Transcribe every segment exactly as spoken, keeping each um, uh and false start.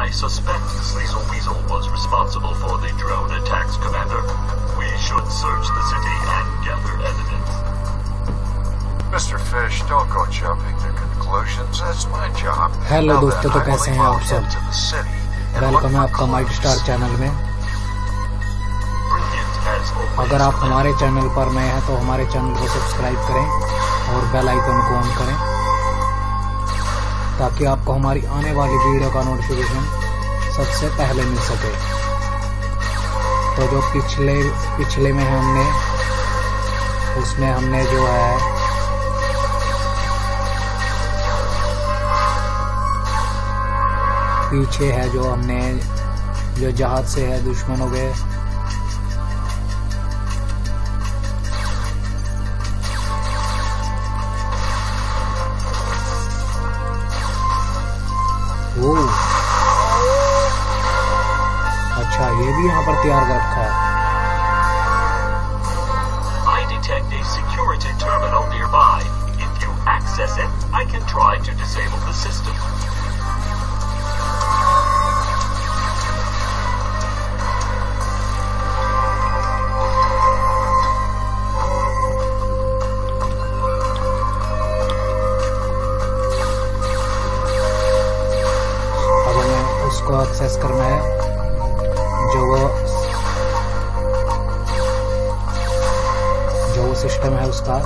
I suspect Sleazel Weasel was responsible for the drone attacks, Commander. We should search the city and gather evidence. Mister Fish, don't go jumping to conclusions. That's my job. Hello दोस्तों, तो कैसे हैं आप सब? Welcome है आपका might star channel में। अगर आप हमारे चैनल पर नए हैं तो हमारे चैनल को सब्सक्राइब करें और बेल आइकन को ऑन करें ताकि आपको हमारी आने वाली वीडियो का नोटिफिकेशन सबसे पहले मिल सके। तो जो पिछले पिछले में हमने उसमें हमने जो है पीछे है जो हमने जो जहाज से है दुश्मनों के वो अच्छा ये भी यहाँ पर तैयार कर रखा है। I detect a security terminal nearby. If you access it, I can try to disable the system. को एक्सेस करना है जो वो जो वो सिस्टम है उसका।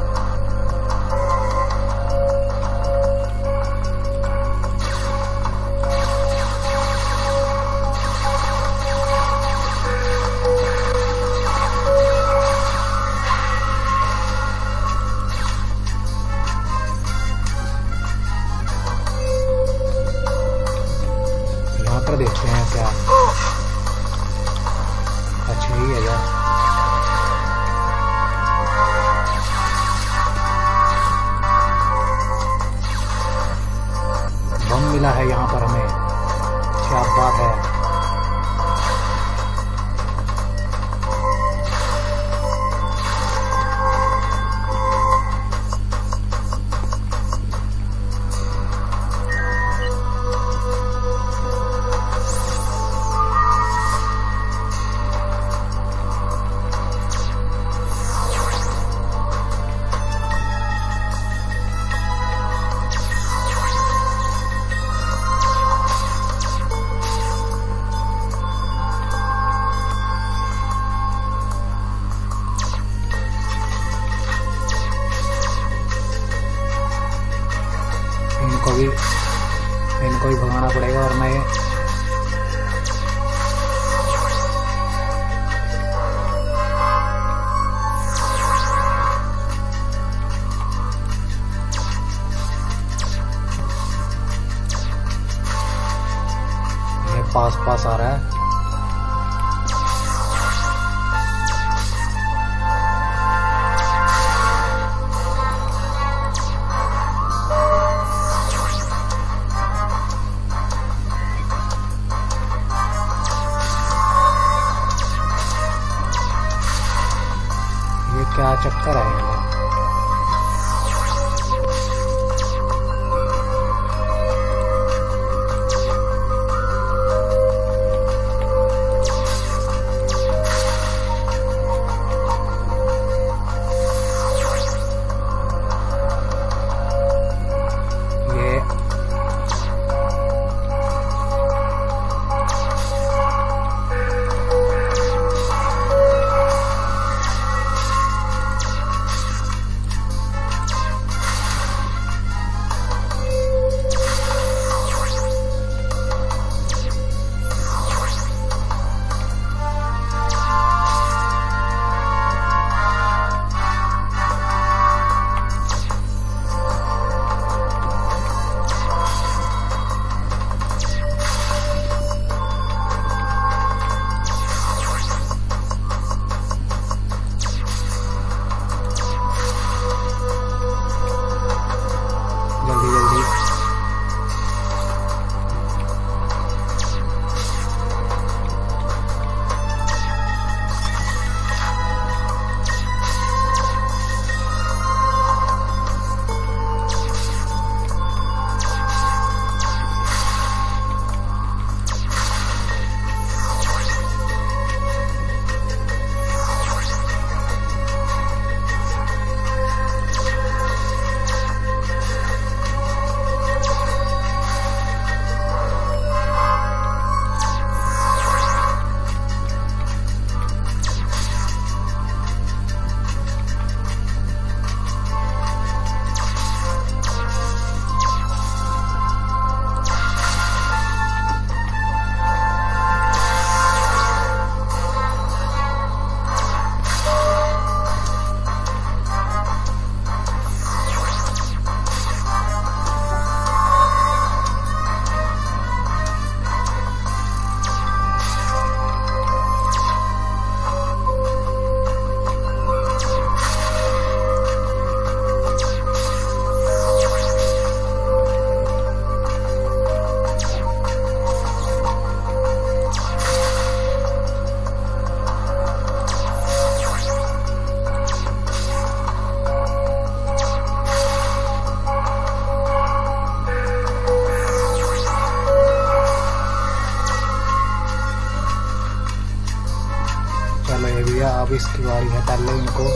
देखते हैं क्या अच्छा ही है यार। बम मिला है यहाँ पर हमें, क्या बात है। इनको भी इनको भी भगाना पड़ेगा और मैं ये पास पास आ रहा है। क्या चक्कर आएगा। अब इसकी बारी है, पहले इनको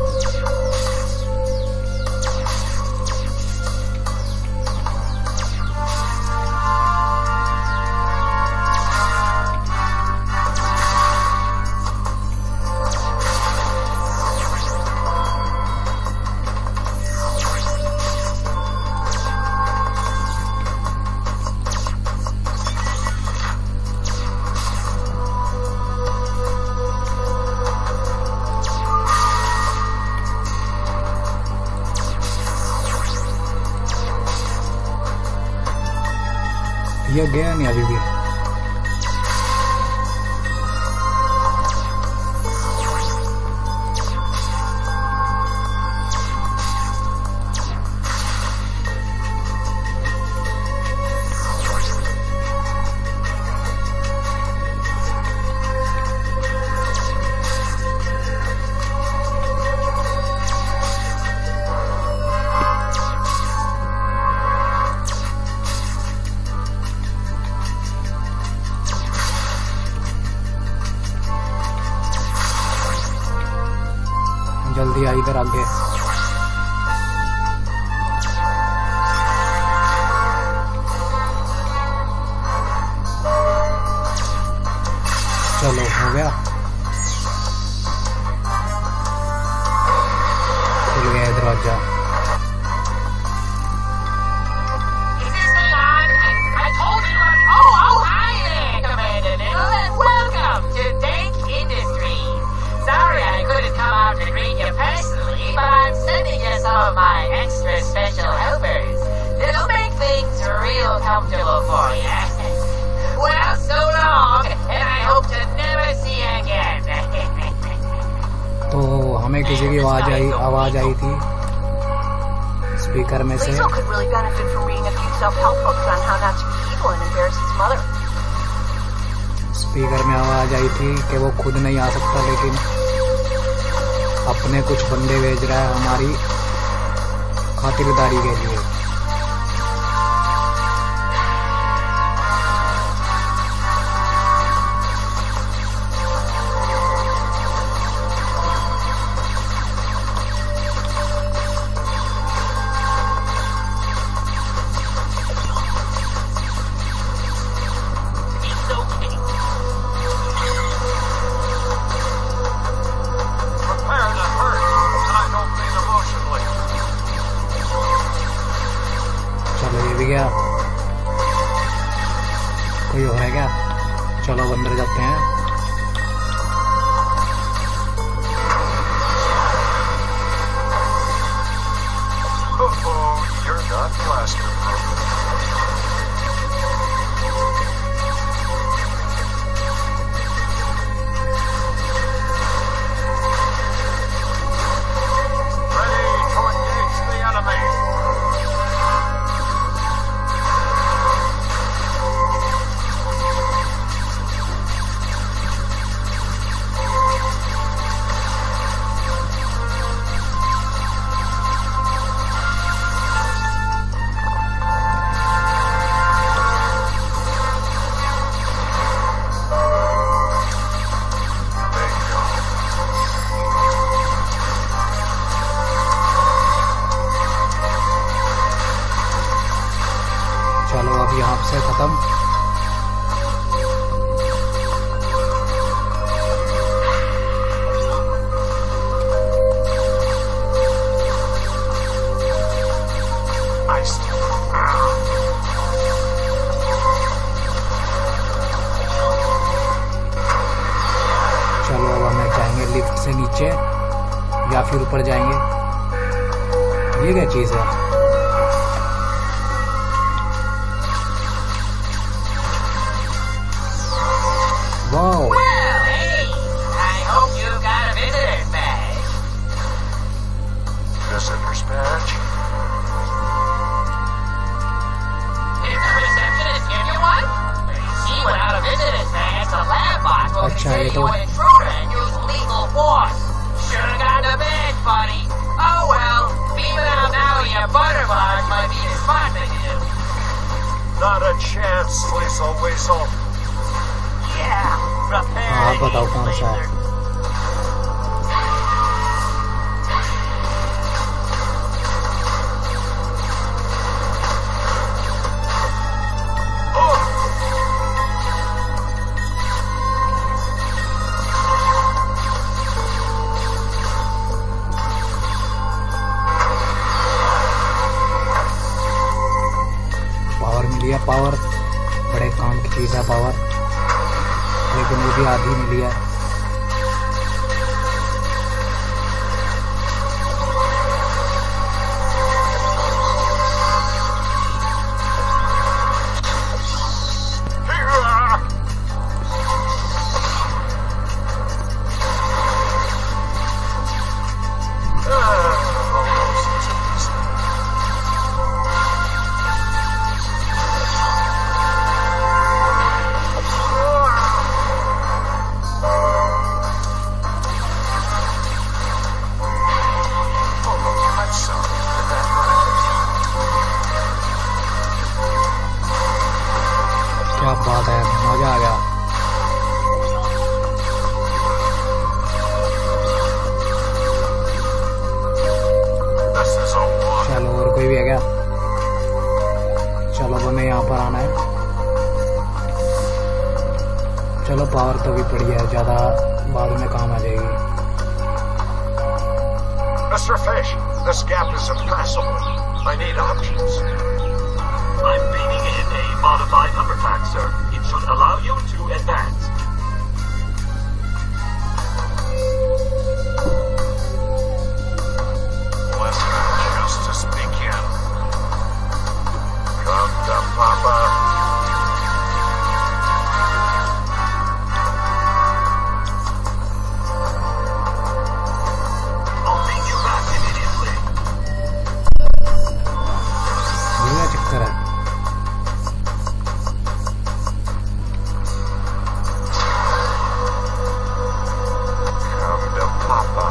ये गया नहीं अभी भी। जल्दी आ इधर आगे। चलो हो गया, खुल गया दरवाजा। My extra special helpers. It'll make things real comfortable for you. Well, so long, and I hope to never see you again. तो हमें किसी की आवाज आई आवाज आई थी स्पीकर में से। Liesl could really benefit from reading a few self-help books on how not to be evil and embarrass his mother. Speaker में आवाज आई थी कि वो खुद नहीं आ सकता, लेकिन अपने कुछ बंदे भेज रहा है हमारी खातिरदारी के लिए। गया कोई हो है क्या? चलो अंदर जाते हैं। Oh, you're not plastered. चलो अब यहाँ से खत्म। चलो अब हमें जाएंगे लिफ्ट से नीचे या फिर ऊपर जाएंगे। ये क्या चीज़ है? Wow. Well, hey, I hope you got a visitor's badge. Visitor's badge? Did the receptionist give you one? See, without a visitor's badge, the lab box will अच्छा, consider ये you तो- an intruder and use lethal force. Should've gotten a badge, buddy. Oh well, beaming out now your butterbarge might be the spot to do. Not a chance, Liesl Weasel. Yeah, prepare हाँ to बताओ eat कौन सा है? laser. चीज़ है power, लेकिन वो भी आधी मिली है। क्या बात है, मजा आ गया। चलो और कोई भी है क्या? चलो अब हमें यहाँ पर आना है। चलो पावर तो भी पड़ी है, ज्यादा बाद में काम आ जाएगी। Mister Fish, this gap is impassable. I need options. I'm beaming in a modified hoverpack, sir. It should allow you to advance. Let the justice begin. Come to Papa. I'll bring you back immediately. ये क्या चक्कर है? Come to Papa.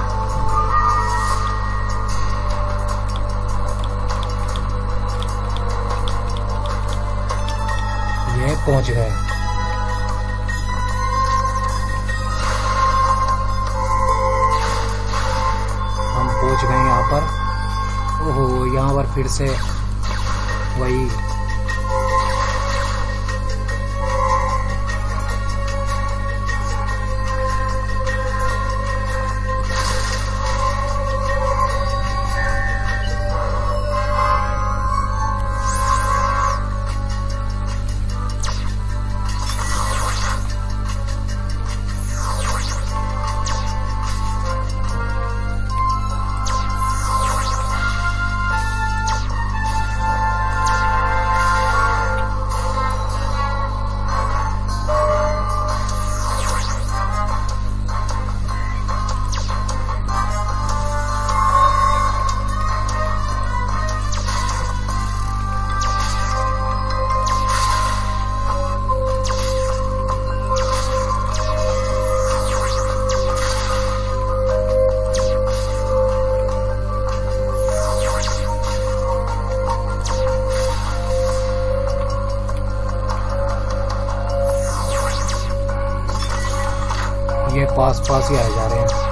ये पहुंच गए। हम पहुंच गए यहाँ पर। ओहो, यहाँ पर फिर से वही ये पास पास ही आए जा रहे हैं।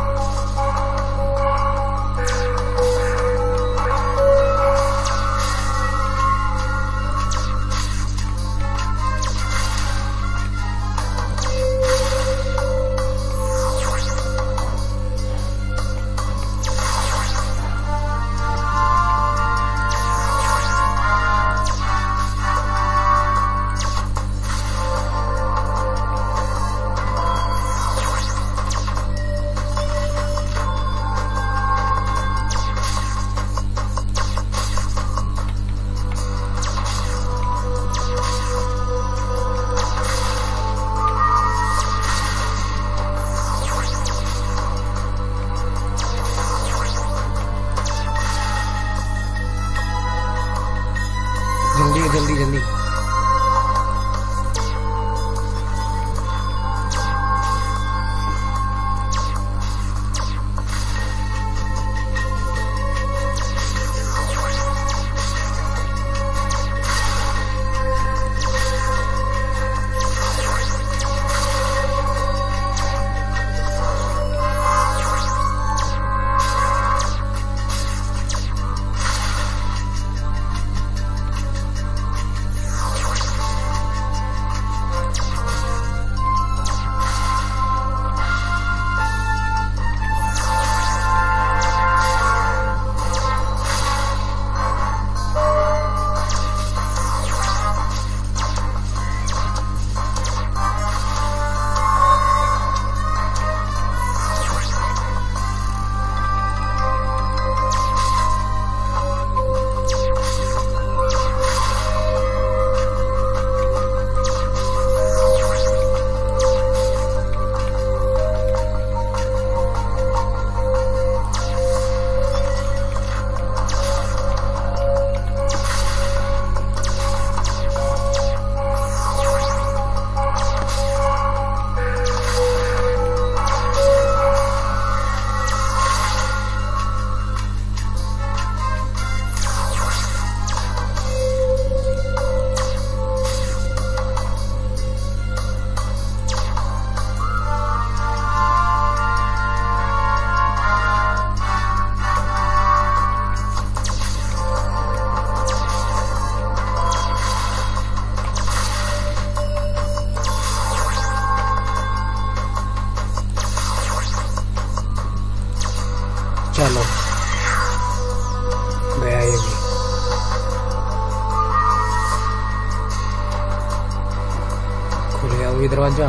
अभी दरवाजा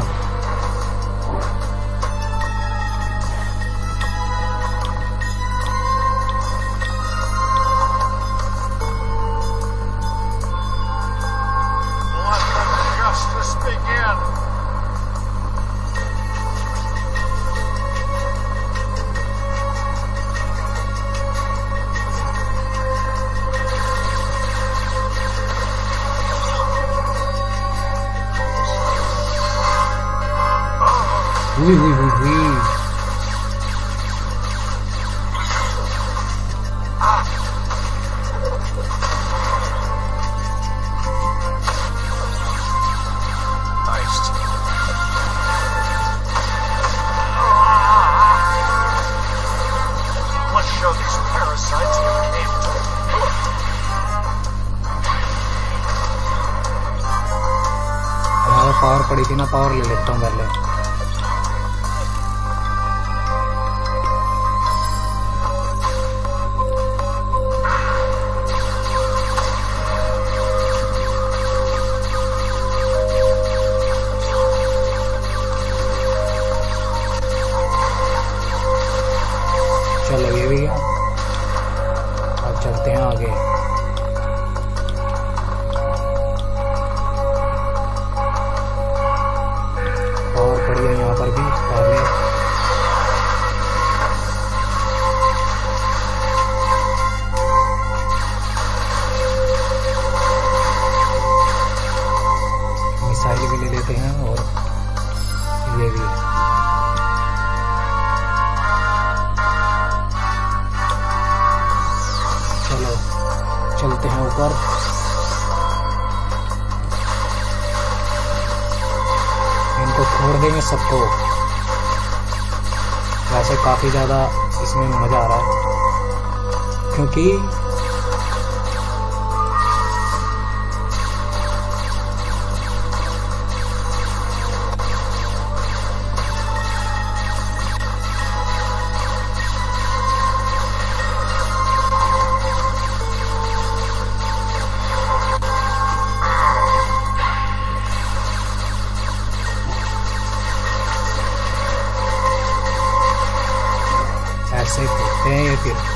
हुई हुई हुई हुई पावर पड़ी थी ना, पावर ले लेता हूँ पहले। चलो ये भी गया, अब चलते हैं आगे। पावर पड़ी है यहाँ पर भी पहले। मिसाइल भी ले लेते हैं और ये भी। चलो चलते हैं ऊपर। इनको छोड़ देंगे सबको। वैसे काफी ज्यादा इसमें मजा आ रहा है क्योंकि ऐसे करते हैं ये फिर।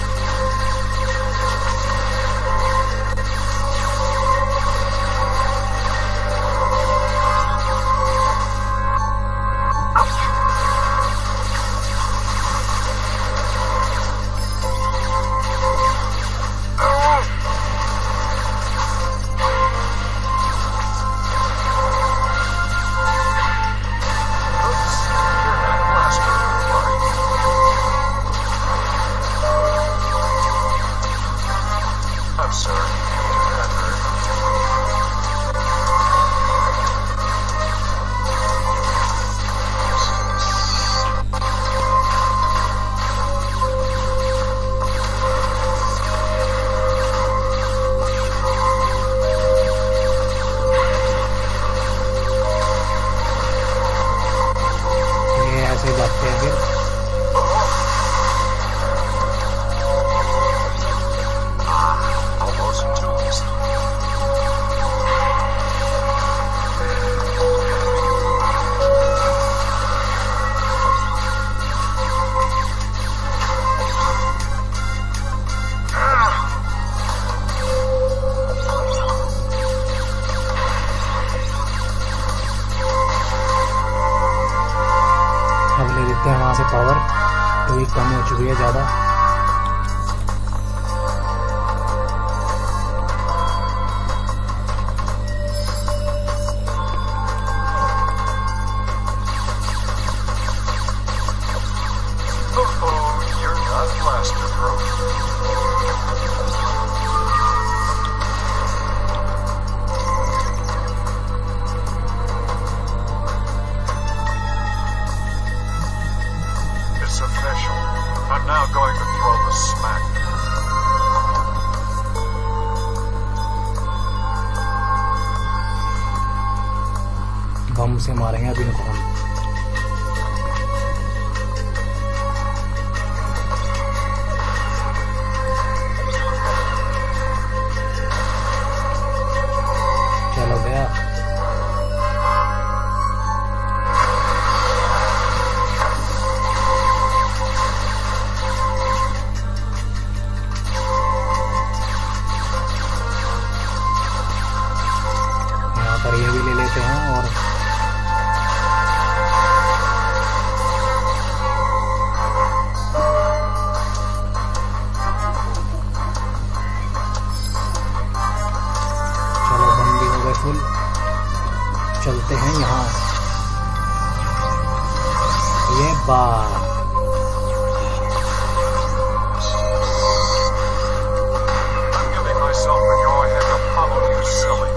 ऐसे जाते हैं फिर। अब ले लेते हैं वहां से पावर, तो ये कम हो चुकी है ज्यादा। It's official. I'm now going to throw the smack. बम से मारेंगे अभी इनको हम। चलो गया। ये बात I'm giving myself the go-ahead to follow you, silly.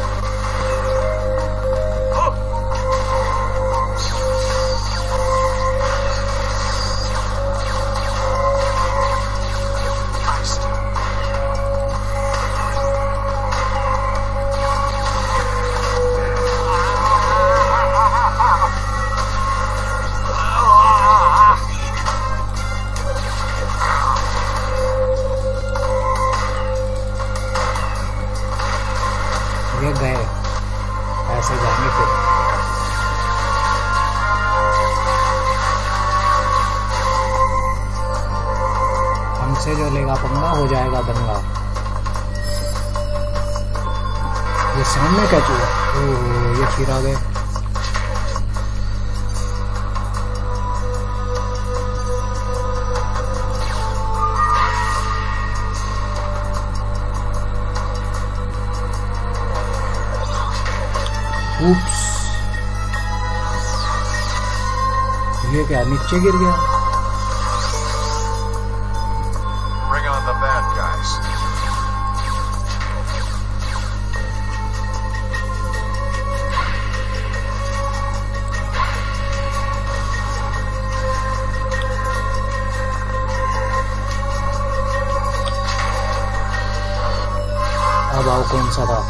ये गए ऐसे जाएंगे फिर हमसे जो लेगा पंगा हो जाएगा दंगा। ये सामने क्या चूहा? ओह ये फिर आ गए। Oops. ये क्या नीचे गिर गया? Bring on the bad guys. अब आओ कौन सा था?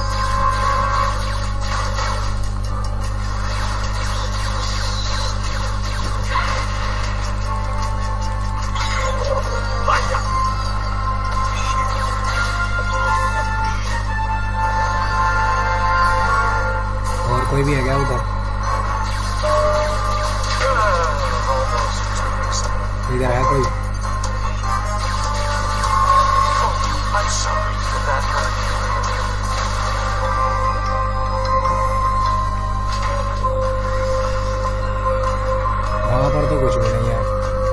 कोई भी है क्या उधर? इधर है कोई? वहां पर तो कुछ भी नहीं है।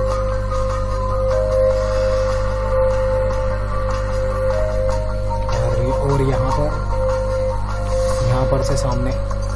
और और यहाँ पर यहाँ पर से सामने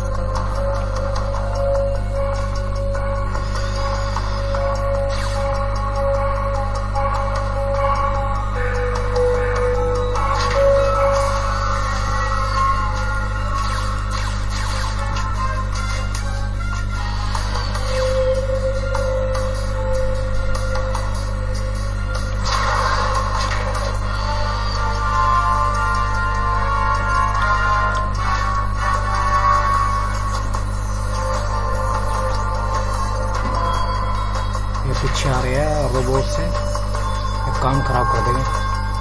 पीछे आ रहे हैं रोबोट से, काम खराब कर देंगे।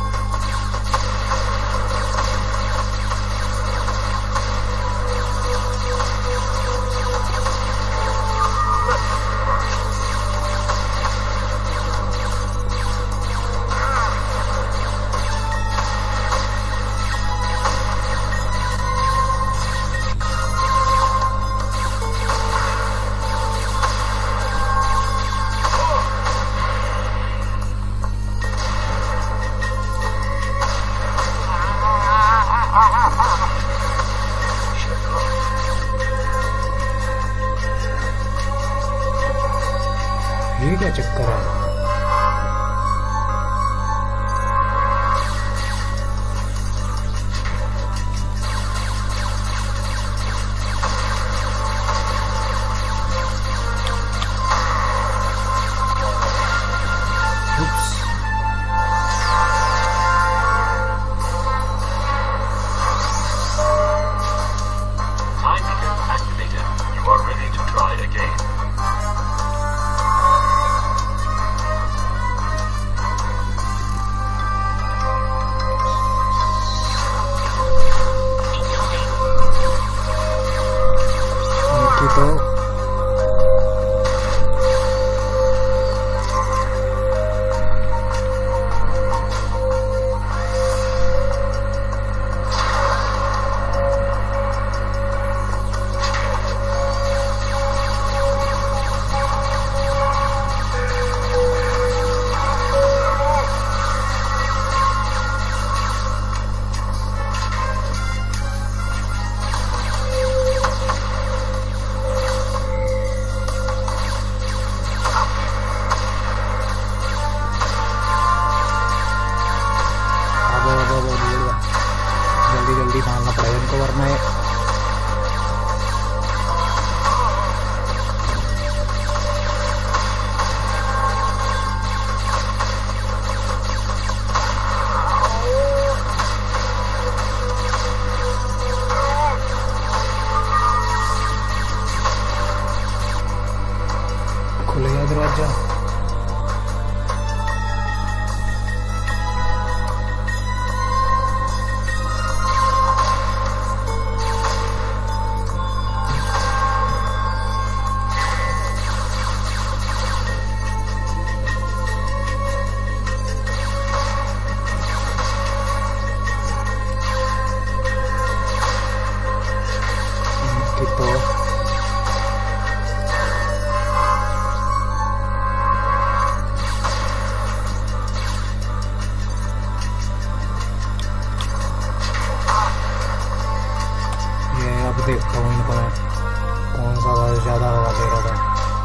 ये क्या चक्कर है? दरवाजा। तो ये अब देखता हूँ इनको मैं कौन सा ज्यादा हवा दे रहा था।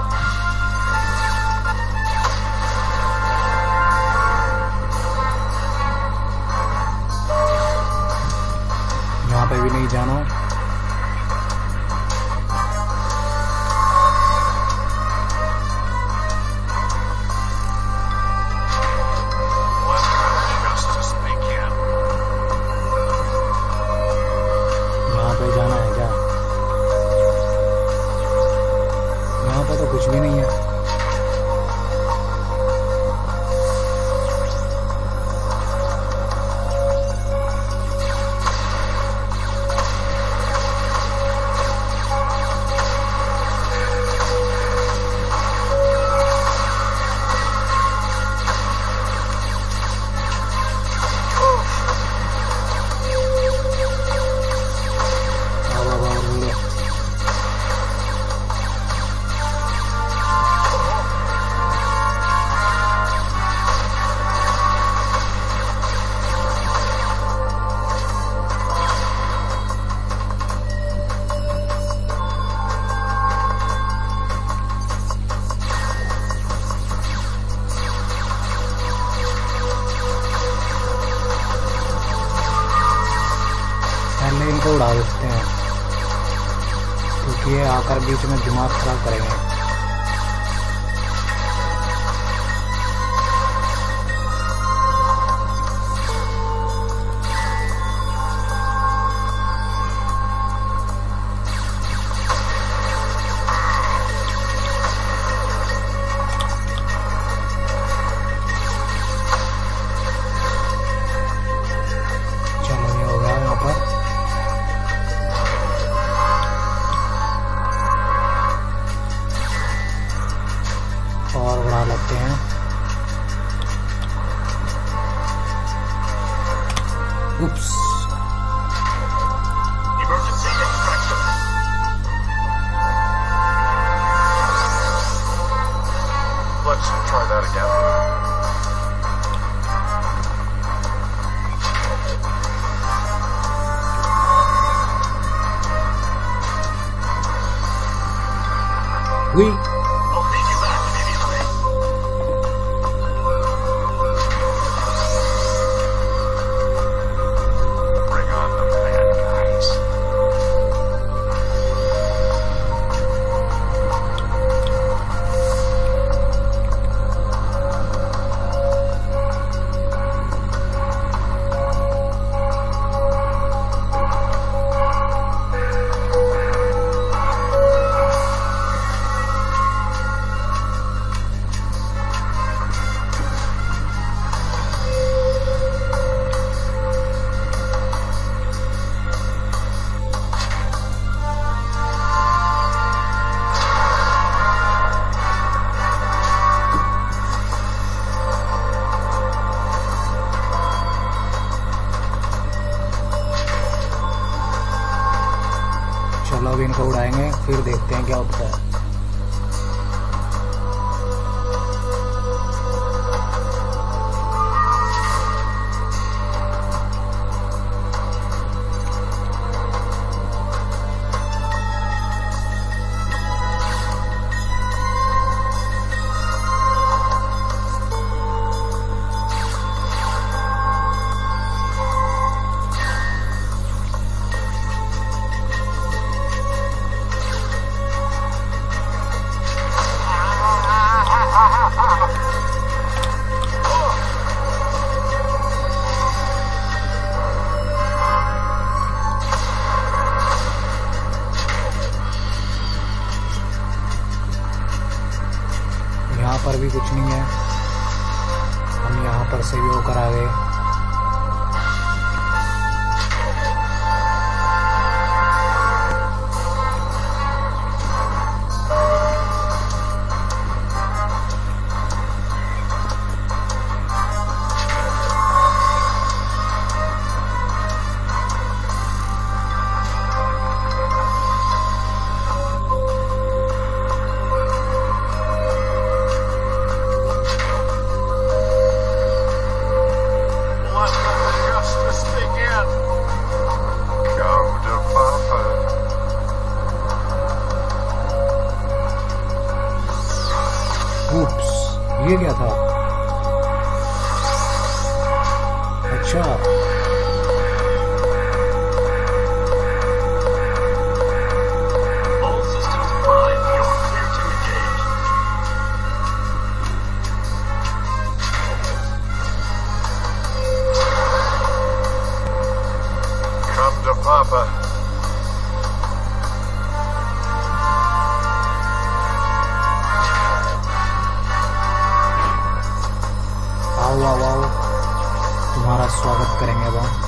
यहाँ पे भी नहीं जाना। जाना है क्या? यहाँ पर तो कुछ भी नहीं है। इनको उड़ा देते हैं क्योंकि ये आकर बीच में दिमाग खराब करेंगे। और बढ़ा लेते हैं। उप्स, Emergency extraction. Let's try that again. we I'll feed you back immediately. Bring on the bad guys. यहाँ पर भी कुछ नहीं है, हम यहाँ पर से भी होकर आ गए। ये क्या था? अच्छा, All systems prime. You're clear to engage. Come to Papa. आओ आओ आओ, तुम्हारा स्वागत करेंगे अब हम।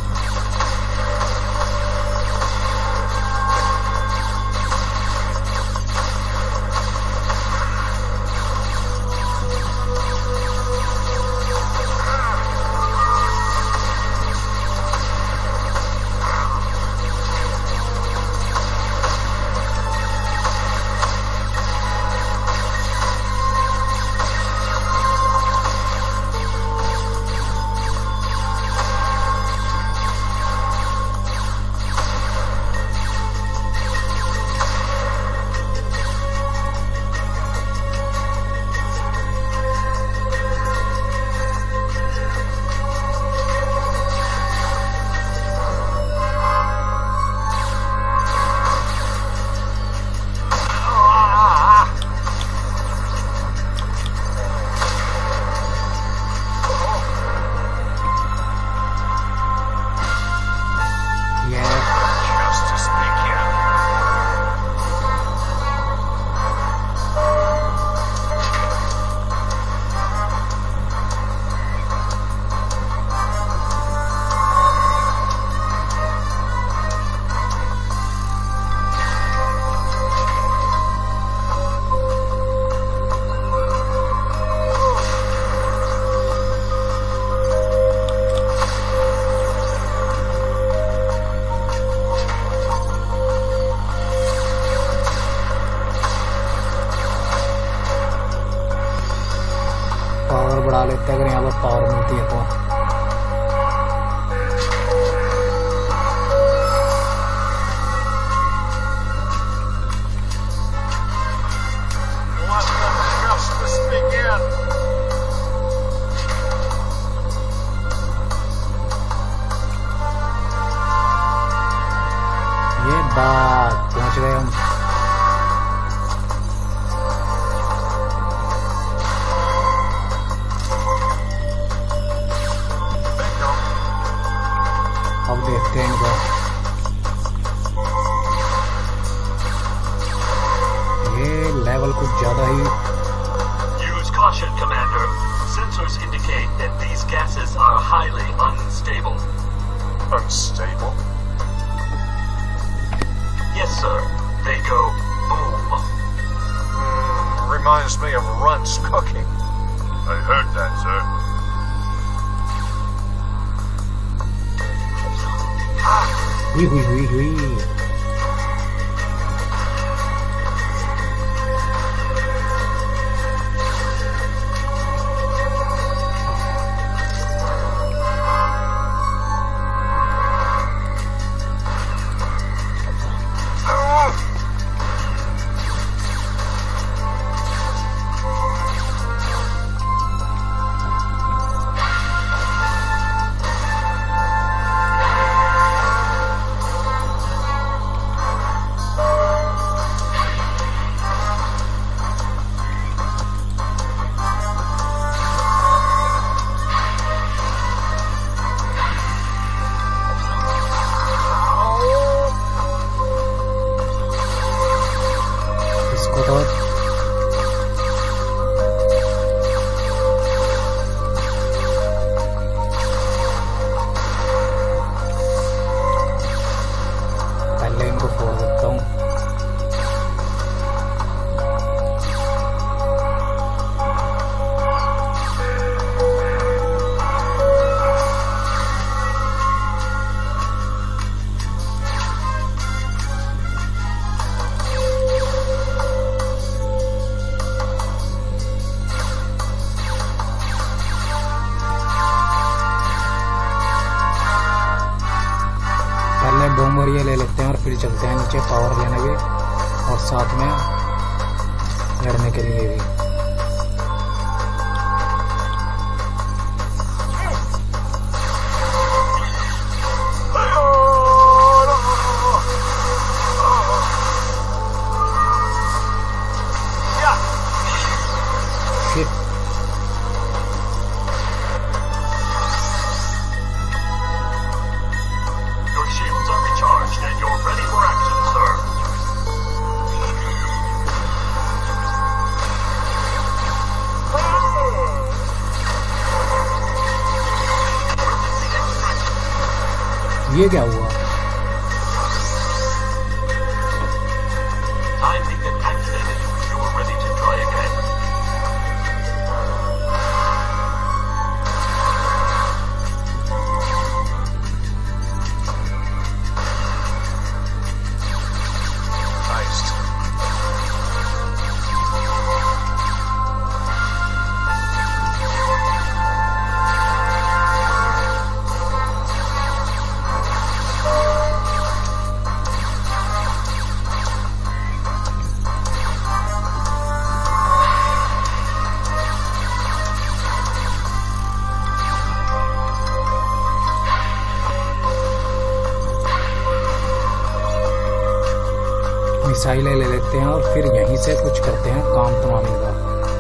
पावर बढ़ा लेते हैं अगर यहाँ पर पावर मिलती है तो। Let the justice begin. ये बात पहुंच गए हम। अब देखते हैं इनको। ये लेवल कुछ ज्यादा ही। Use caution, Commander. Sensors indicate that these gases are highly unstable. Unstable? Yes, sir. They go boom. Mm, reminds me of Runt's cooking. I heard that, sir. हुई हुई हुई हुई। चलते हैं नीचे पावर लेने भी और साथ में लड़ने के लिए भी। ये क्या हुआ? मिसाइलें ले लेते हैं और फिर यहीं से कुछ करते हैं काम तमाम इनका।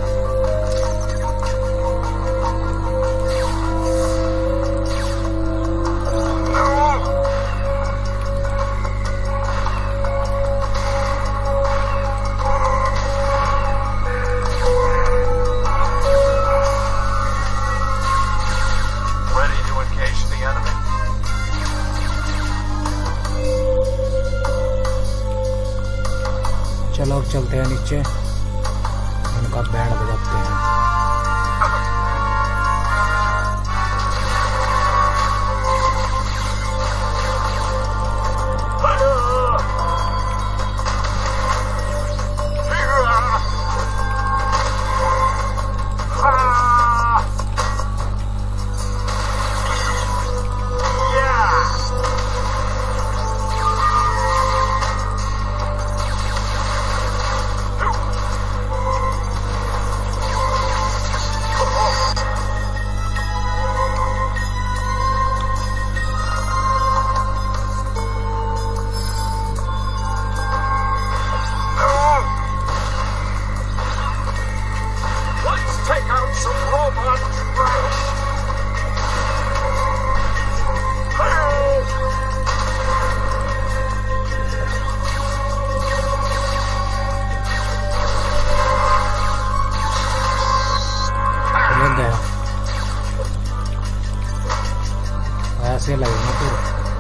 चलो अब चलते हैं नीचे, उनका बैंड बजाते हैं। ऐसे लगेगा तो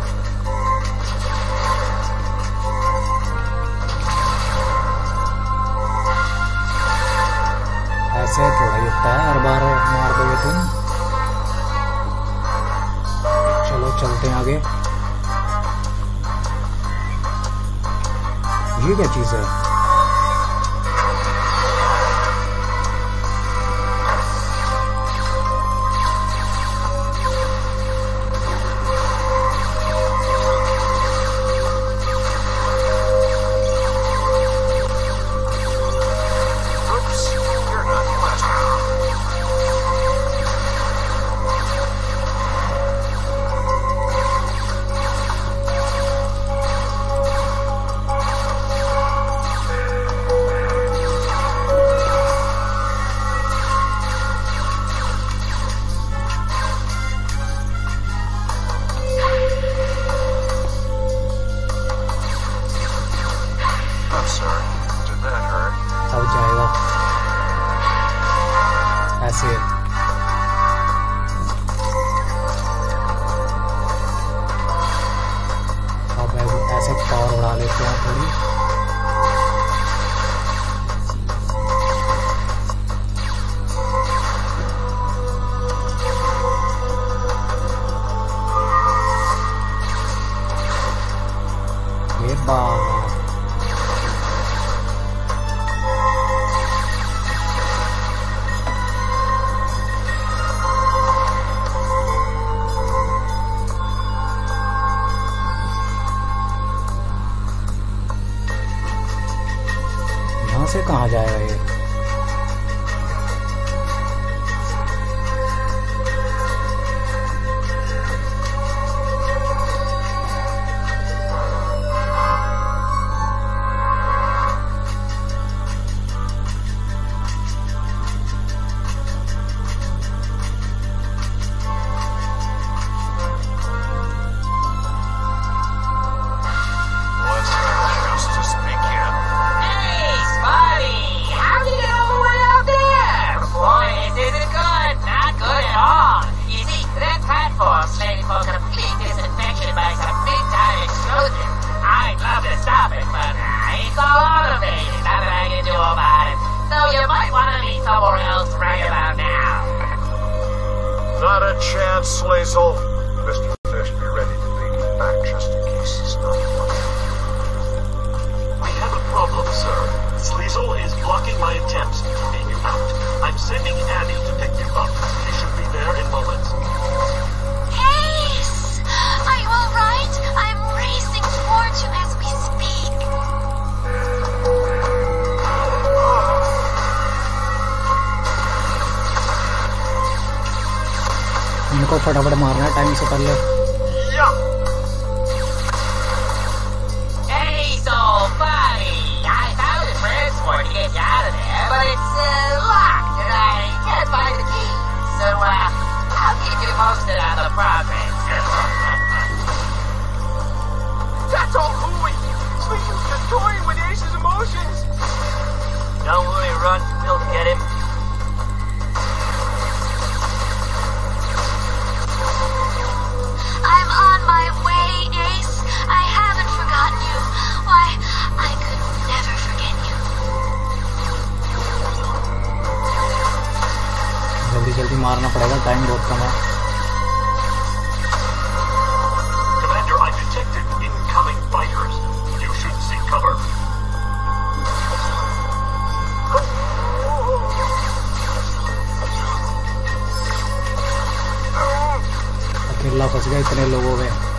ऐसे थोड़ा ही होता है, हर बार मार दोगे तुम। चलो चलते हैं आगे। ये क्या चीज है? अब जाएगा ऐसे। अब ऐसे पावर उड़ा लेते हैं थोड़ी। ये बात somewhere else right about now. Not a chance, Slazel. Mister Fish, be ready to lead him back just in case he's not looking. We have a problem, sir. Sleazel is blocking my attempts to get you out. I'm sending Annie to pick you up. She should be there in moments. Ace! Are you alright? I'm racing towards you as we speak. इनको फटाफट मारना है time से पहले. Hey, soul buddy! I found a transport to get you out of there, but it's uh, locked and I can't find the key. So uh, I'll keep you posted on the progress. That's all hooey. Sleazel's just toying with Ace's emotions. Don't worry, Run. We'll get him. I'm on my way, Ace. I haven't forgotten you. Why, I could never forget you. जल्दी जल्दी मारना पड़ेगा, time बहुत कम है. Commander, I detected incoming fighters. You should seek cover. अकेला फंस गया इतने लोगों में.